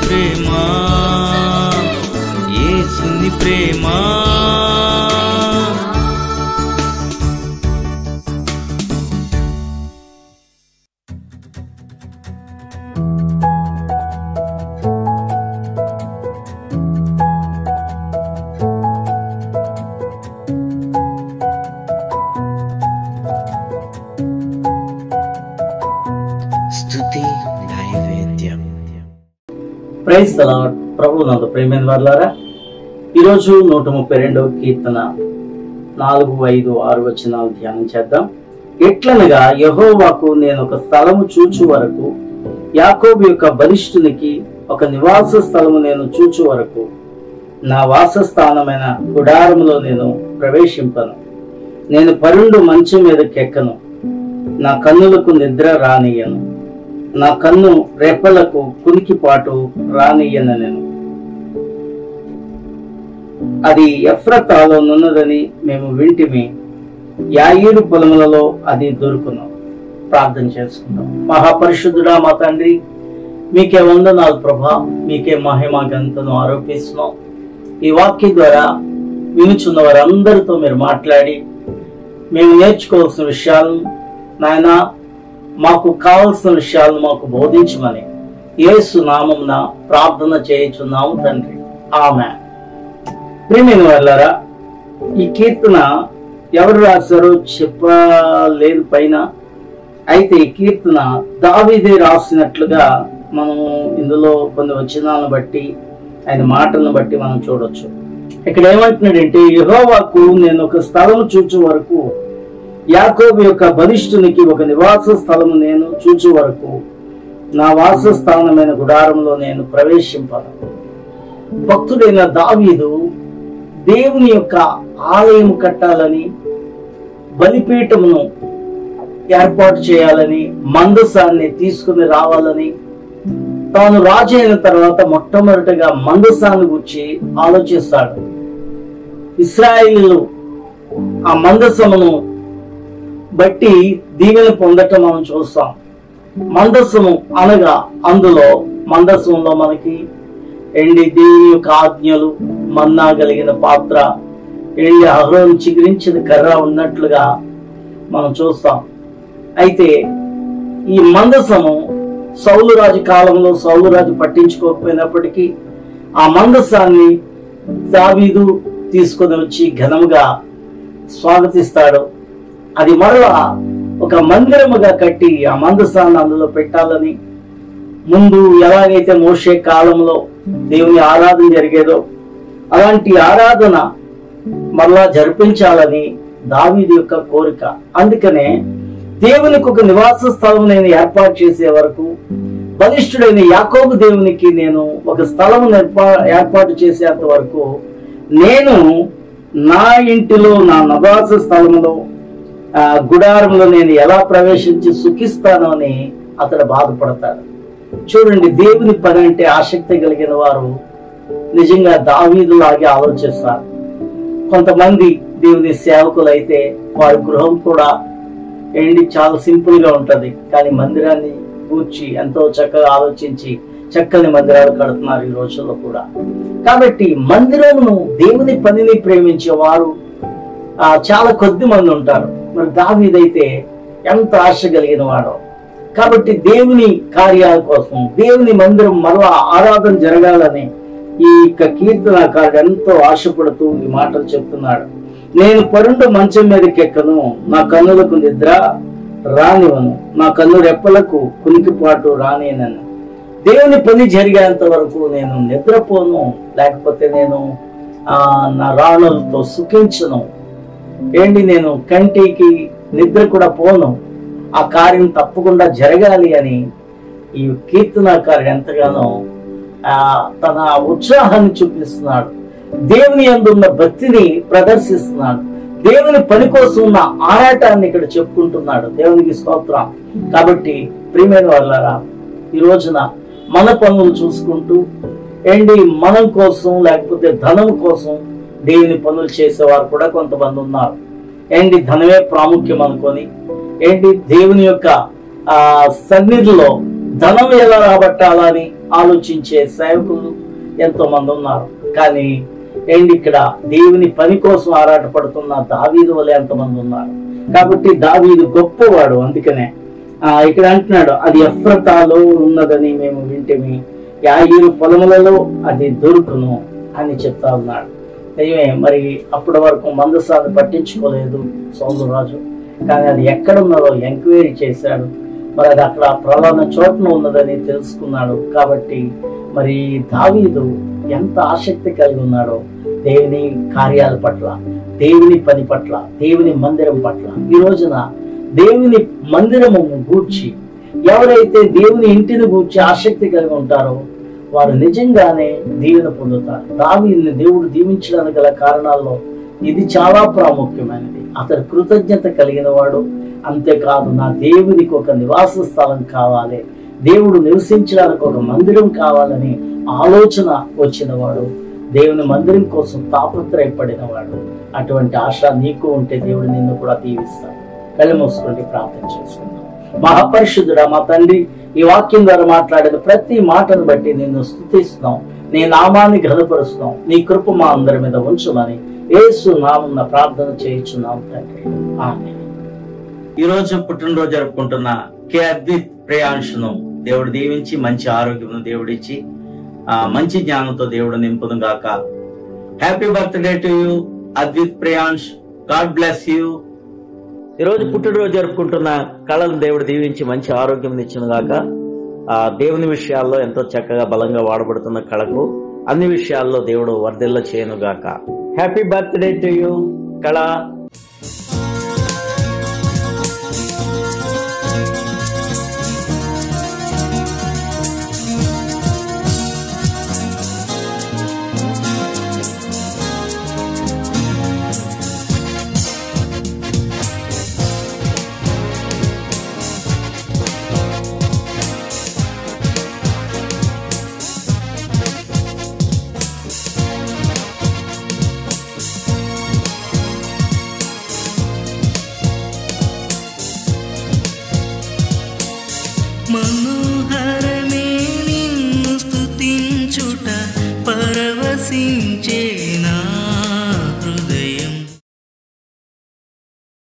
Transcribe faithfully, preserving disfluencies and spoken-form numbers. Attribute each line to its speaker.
Speaker 1: ప్రేమ, యేసుని ప్రేమ. స్తుతి నైవేద్యం.
Speaker 2: Praise the lord. ప్రభువు నందు ప్రియమైన వారలారా, ఈరోజు నూట ముప్పై రెండవ కీర్తన నాలుగు ఐదు ఆరు వచనాలు ధ్యానం చేద్దాం. ఎట్లనగా యెహోవాకు నేను ఒక స్థలము చూచు వరకు, యాకోబు యొక్క బలిష్ఠునికి ఒక నివాస స్థలము నేను చూచు వరకు, నా వాసస్థానమైన గుడారములో నేను ప్రవేశింపను. నేను పరుండు మంచం మీదకెక్కను, నా కన్నులకు నిద్ర రానియ్యను, నా కన్ను రెప్పలకు కునికిపాటు రానియ్యను. నేను అది ఎఫ్రతాలో నున్నదని మేము వింటిమి, యాయీరు పొలములలో అది దొరుకును. ప్రార్థన చేసుకుందాం. మహాపరిశుద్ధుడా మా తండ్రి, మీకే వందనాలు ప్రభా, మీకే మహిమ ఘనతను ఆరోపిస్తున్నాం. ఈ వాక్యం ద్వారా వినుచున్న వారందరితో మీరు మాట్లాడి మేము నేర్చుకోవాల్సిన విషయాలను నాయన, మాకు కావలసిన విషయాలను మాకు బోధించమని యేసు నామమున ప్రార్థన చేయుచున్నాము తండ్రి, ఆమేన్. ప్రియమైన వారలారా, ఈ కీర్తన ఎవరు రాశారో చెప్పలేదు పైన. అయితే ఈ కీర్తన దావీదే రాసినట్లుగా మనము ఇందులో కొన్ని వచనాలను బట్టి, ఆయన మాటలను బట్టి మనం చూడొచ్చు. ఇక్కడ ఏమంటున్నాడంటే, యెహోవాకు నేను ఒక స్థలము చూచు వరకు, యాకోబు యొక్క బలిష్ఠునికి ఒక నివాస స్థలము నేను చూచు వరకు, నా వాసస్థానమైన గుడారంలో నేను ప్రవేశింపను. భక్తుడైన దావీదు దేవుని యొక్క ఆలయం కట్టాలని, బలిపీఠమును ఏర్పాటు చేయాలని, మందసాన్ని తీసుకుని రావాలని, తాను రాజు అయిన తర్వాత మొట్టమొదటిగా మందసాన్ని గురించి ఆలోచిస్తాడు. ఇశ్రాయేలీయులు ఆ మందసమును బట్టి దీవెన పొందటం మనం చూస్తాం. మందసము అనగా అందులో మందసంలో మనకి ఎండి దేవుని యొక్క ఆజ్ఞలు, మన్నా కలిగిన పాత్ర, ఎండి అహరోను చిగురించిన కర్ర ఉన్నట్లుగా మనం చూస్తాం. అయితే ఈ మందసము సౌలు రాజు కాలంలో సౌలు రాజు పట్టించుకోకపోయినప్పటికీ ఆ మందసాన్ని దావీదు తీసుకొని వచ్చి ఘనముగా స్వాగతిస్తాడు. అది మరలా ఒక మందిరముగా కట్టి ఆ మందసాన్ని అందులో పెట్టాలని, ముందు ఎలాగైతే మోషే కాలంలో దేవుని ఆరాధన జరిగేదో అలాంటి ఆరాధన మరలా జరిపించాలని దావీదు యొక్క కోరిక. అందుకనే దేవునికి ఒక నివాస స్థలం నేను ఏర్పాటు చేసే వరకు, బలిష్ఠుడైన యాకోబు దేవునికి నేను ఒక స్థలం ఏర్పాటు చేసేంత వరకు, నేను నా ఇంటిలో నా నివాస స్థలంలో ఆ గుడారంలో నేను ఎలా ప్రవేశించి సుఖిస్తాను అని అతడు బాధపడతాడు. చూడండి, దేవుని పని అంటే ఆసక్తి కలిగిన వారు నిజంగా దావీదులాగే ఆలోచిస్తారు. కొంతమంది దేవుని సేవకులు అయితే వారి గృహం కూడా ఏంటి చాలా సింపుల్ గా ఉంటది, కానీ మందిరాన్ని కూర్చి ఎంతో చక్కగా ఆలోచించి చక్కని మందిరాలు కడుతున్నారు ఈ రోజుల్లో కూడా. కాబట్టి మందిరమును, దేవుని పనిని ప్రేమించే వారు ఆ చాలా కొద్ది మంది ఉంటారు. మరి దావీదైతే ఎంత ఆశ కలిగిన వాడో. కాబట్టి దేవుని కార్యాల కోసం, దేవుని మందిరం మరలా ఆరాధన జరగాలని ఈ యొక్క కీర్తనకారుడు ఎంతో ఆశపడుతూ ఈ మాటలు చెప్తున్నాడు. నేను పరుండు మంచం మీదకి ఎక్కను, నా కన్నులకు నిద్ర రానివను, నా కన్ను రెప్పలకు కునికిపాటు రానినను. దేవుని పని జరిగేంత వరకు నేను నిద్రపోను, లేకపోతే నేను ఆ నా రాణులతో సుఖించను. ఏంటి, నేను కంటికి నిద్ర కూడా పోను. ఆ కార్యం తప్పకుండా జరగాలి అని ఈ కీర్తనకారుడు ఎంతగానో ఆ తన ఉత్సాహాన్ని చూపిస్తున్నాడు. దేవుని యందు ఉన్న భక్తిని ప్రదర్శిస్తున్నాడు. దేవుని పని కోసం ఉన్న ఆరాటాన్ని ఇక్కడ చెప్పుకుంటున్నాడు. దేవునికి స్తోత్రం. కాబట్టి ప్రియమైన వాళ్ళారా, ఈ రోజున మన పనులు చూసుకుంటూ ఏంటి మనం కోసం లేకపోతే ధనం కోసం దేవుని పనులు చేసేవారు కూడా కొంతమంది ఉన్నారు. ఏంటి ధనమే ప్రాముఖ్యం అనుకొని ఏంటి దేవుని యొక్క ఆ సన్నిధిలో ధనం ఎలా రాబట్టాలని ఆలోచించే సేవకులు ఎంతో మంది ఉన్నారు. కానీ ఏంటి ఇక్కడ దేవుని పని కోసం ఆరాటపడుతున్న దావీదు వలె ఎంతమంది ఉన్నారు. కాబట్టి దావీదు గొప్పవాడు. అందుకనే ఆ ఇక్కడ అంటున్నాడు, అది ఎఫ్రతాలో ఉన్నదని మేము వింటిమి, యాయీరు పొలములలో అది దొరుకును అని చెప్తా ఉన్నాడు. దైవే మరి అప్పటి వరకు మందసాన్ని పట్టించుకోలేదు సౌలు రాజు. కానీ అది ఎక్కడ ఉన్నదో ఎంక్వైరీ చేశాడు. మరి అది అక్కడ ప్రలాన చోట్న ఉన్నదని తెలుసుకున్నాడు. కాబట్టి మరి దావీదు ఎంత ఆసక్తి కలిగి ఉన్నాడో దేవుని కార్యాల పట్ల, దేవుని పని పట్ల, దేవుని మందిరం పట్ల. ఈ రోజున దేవుని మందిరము గూర్చి ఎవరైతే దేవుని ఇంటిని గూర్చి ఆసక్తి కలిగి ఉంటారో వారు నిజంగానే దీవెన పొందుతారు. దావీదుని దేవుడు దీవించడానికి గల కారణాల్లో ఇది చాలా ప్రాముఖ్యమైనది. అతడు కృతజ్ఞత కలిగిన వాడు. అంతేకాదు, నా దేవునికి ఒక నివాస స్థలం కావాలి, దేవుడు నివసించడానికి ఒక మందిరం కావాలని ఆలోచన వచ్చిన వాడు, దేవుని మందిరం కోసం తాపత్రయపడిన వాడు. అటువంటి ఆశ నీకు ఉంటే దేవుడు నిన్ను కూడా దీవిస్తాడు. కళ్ళు మూసుకుంటే ప్రార్థన చేసుకుందాం. మహాపరిశుద్ధుడా మా తండ్రి, ఈ వాక్యం ద్వారా మాట్లాడిన ప్రతి మాటను బట్టి నిన్ను స్తుతిస్తున్నాం, నీ నామాన్ని ఘనపరుస్తున్నాం. నీ కృప మా అందరి మీద ఉంచుమని యేసు నామమున ప్రార్థన చేయించున్నాం తండ్రి, ఆమేన్. ఈ రోజు పుట్టినరోజు జరుపుకుంటున్న కె అద్విత్ ప్రియాంశును దేవుడు దీవించి మంచి ఆరోగ్యం దేవుడిచ్చి ఆ మంచి జ్ఞానంతో దేవుడు నింపును గాక. Happy birthday to you Advith Priyansh. God bless you. ఈ రోజు పుట్టినరోజు జరుపుకుంటున్న కళను దేవుడు దీవించి మంచి ఆరోగ్యం ఇచ్చును గాక. ఆ దేవుని విషయాల్లో ఎంతో చక్కగా బలంగా వాడబడుతున్న కళకు అన్ని విషయాల్లో దేవుడు వర్ధిల్ల చేయను గాక. హ్యాపీ బర్త్డే టు యూ కళ.
Speaker 3: మనోహరమే నిన్ను స్తుతించుట పరవశించేనా